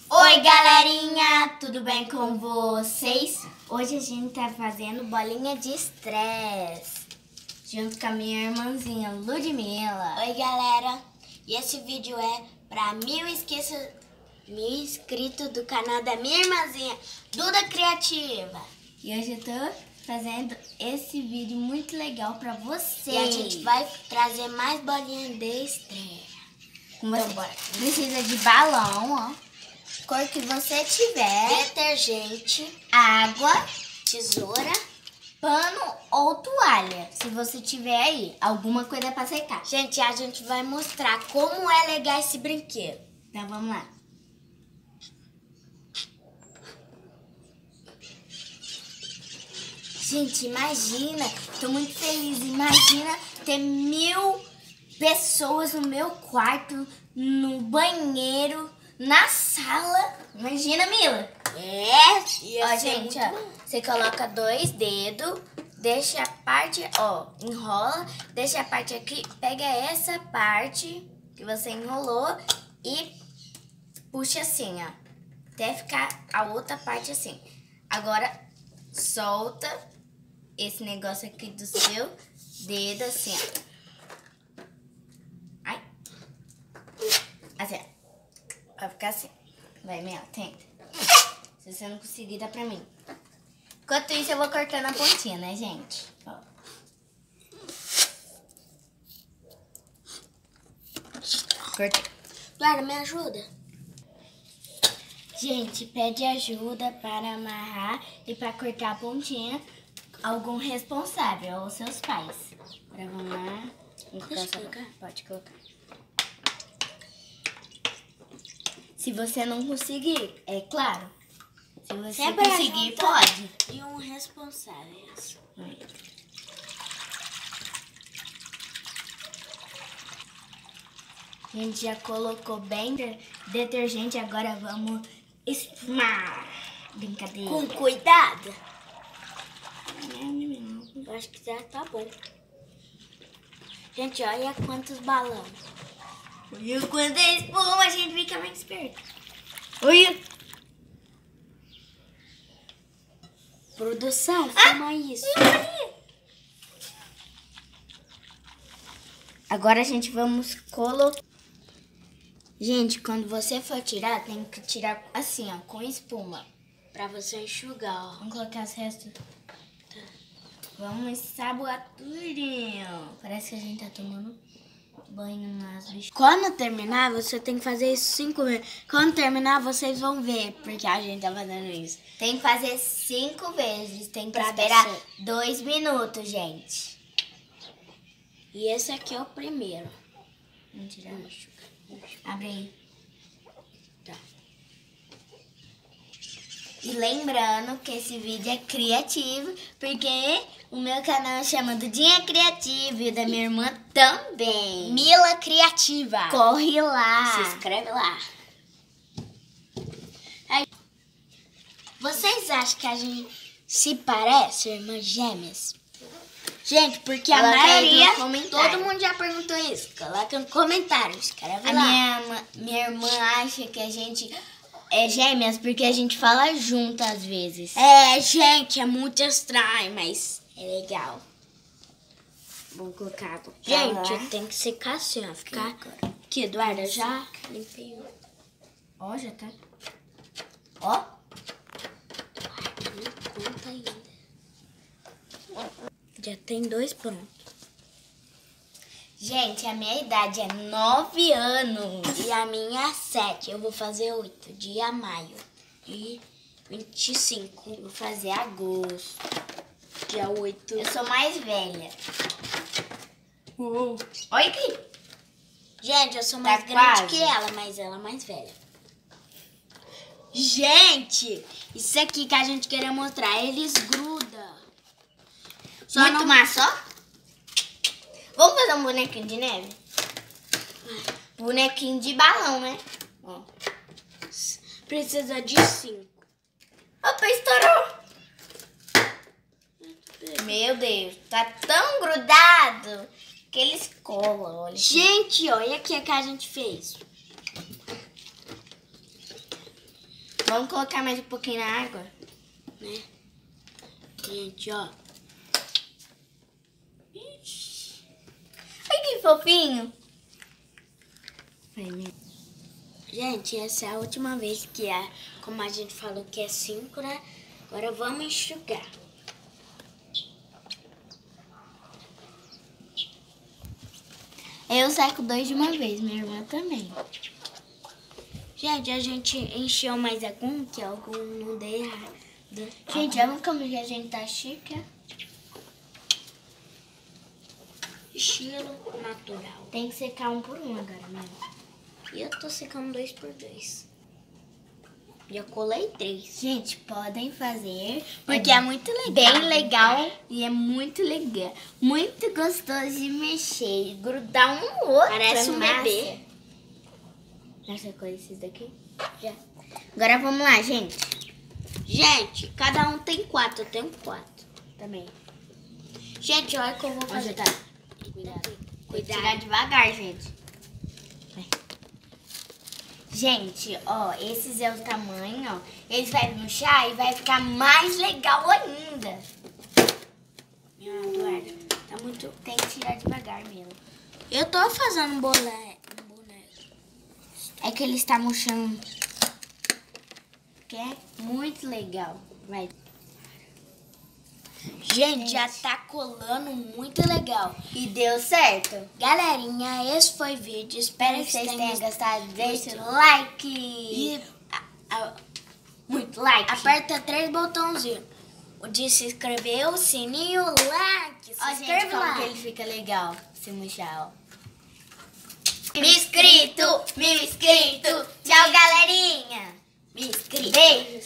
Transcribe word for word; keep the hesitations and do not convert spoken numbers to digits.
Oi galerinha, tudo bem com vocês? Hoje a gente tá fazendo bolinha de estresse junto com a minha irmãzinha Ludmilla. Oi galera, e esse vídeo é para mil, esqueça, mil inscritos do canal da minha irmãzinha Duda Criativa. E hoje eu tô fazendo esse vídeo muito legal pra vocês. E a gente vai trazer mais bolinhas de estresse. Então bora. Precisa de balão, ó. Cor que você tiver, detergente, água, tesoura, pano ou toalha, se você tiver aí, alguma coisa para secar. Gente, a gente vai mostrar como é legal esse brinquedo. Então vamos lá. Gente, imagina, tô muito feliz, imagina ter mil pessoas no meu quarto, no banheiro, na sala. Imagina, Mila. É, ia ó, ser gente, muito ó, bom. você coloca dois dedos, deixa a parte, ó, enrola, deixa a parte aqui, pega essa parte que você enrolou e puxa assim, ó, até ficar a outra parte assim. Agora, solta esse negócio aqui do seu dedo assim, ó. Ai. Assim, ó. Vai ficar assim. Vai, Mel, tenta. Se você não conseguir, dá pra mim. Enquanto isso, eu vou cortando a pontinha, né, gente? Ó. Cortei. Clara, me ajuda. Gente, pede ajuda para amarrar e para cortar a pontinha algum responsável, ou seus pais. Agora vamos lá. Vamos Deixa eu colocar. colocar. Pode colocar. Se você não conseguir, é claro. Se você Sempre conseguir, ajuda. pode. E um responsável. A gente já colocou bem de detergente, agora vamos esfumar. Brincadeira. Com cuidado. Eu acho que já tá bom. Gente, olha quantos balões. E quando é espuma, a gente fica mais esperto. Olha. Produção, filma isso. Agora a gente vamos colocar. Gente, quando você for tirar, tem que tirar assim, ó, com espuma. Pra você enxugar, ó. Vamos colocar as restos. Tá. Vamos ensaboar tudinho. Parece que a gente tá tomando banho nas bichas. Quando terminar, você tem que fazer isso cinco vezes. Quando terminar, vocês vão ver porque a gente tá fazendo isso. Tem que fazer cinco vezes. Tem que Pra esperar dar certo. dois minutos, gente. E esse aqui é o primeiro. Vamos tirar. Abre aí. Tá. E lembrando que esse vídeo é criativo, porque o meu canal chama Dudinha Criativa e o da minha irmã também. Mila Criativa. Corre lá. Se inscreve lá. Aí, vocês acham que a gente se parece, irmãs gêmeas? Gente, porque a Coloca aí maioria, no comentário. todo mundo já perguntou isso. Coloca no comentário, escreve A lá. minha, irmã- minha irmã acha que a gente é gêmeas porque a gente fala junto às vezes. É, gente, é muito estranho, mas é legal. Vamos colocar água. pra Gente, lá. tem que secar assim, ó. Ficar Agora. aqui, Eduardo, eu já limpei um. Ó, já tá. Ó. Não conta ainda. Já tem dois prontos. Gente, a minha idade é nove anos. E a minha é sete. Eu vou fazer oito. Dia maio. E vinte e cinco. Vou fazer agosto. Dia oito. Eu sou mais velha. Uh. Olha aqui. Gente, eu sou Tá mais grande quase. que ela, mas ela é mais velha. Gente, isso aqui que a gente queria mostrar, eles grudam. Só Muito não... massa, ó. Vamos fazer um bonequinho de neve? Bonequinho de balão, né? Ó. Precisa de cinco. Opa, estourou. Meu Deus, tá tão grudado que eles colam, olha. Gente, olha aqui o que a gente fez. Vamos colocar mais um pouquinho na água, né? Gente, ó. Ai, que fofinho. Gente, essa é a última vez que é, como a gente falou que é cinco, né? Agora vamos enxugar. Eu seco dois de uma vez, minha irmã também. Gente, a gente encheu mais algum, que algum não deu errado. Gente, olha como que a gente tá chique. Estilo natural. Tem que secar um por um agora, né? E eu tô secando dois por dois. Já colei três. Gente, podem fazer. Porque é, é muito legal. Bem legal e é muito legal. Muito gostoso de mexer. Grudar um no outro. Parece um massa. bebê. Já secou esses daqui? Já. Agora vamos lá, gente. Gente, cada um tem quatro. Eu tenho quatro Também. Gente, olha que eu vou fazer. Tá. Cuidado. Cuidado. Tirar devagar, gente. Vai. Gente, ó, esses é o tamanho, ó. Eles vão murchar e vai ficar mais legal ainda. Minha Eduarda, tá muito... Tem que tirar devagar mesmo. Eu tô fazendo um boné. Um boné. É que ele está murchando. Que é muito legal. Vai. Gente, já tá colando muito legal. E deu certo? Galerinha, esse foi o vídeo. Espero Espero que vocês tenham tenham gostado. Deixa muito. o like. E a- a- Muito like. aperta três botãozinhos. O de se inscrever, o sininho, o like. Se Ó, gente, inscreve como lá. que ele fica legal se murchar, ó. Mil inscrito, mil inscrito. Tchau, galerinha. Me inscreve. Beijo.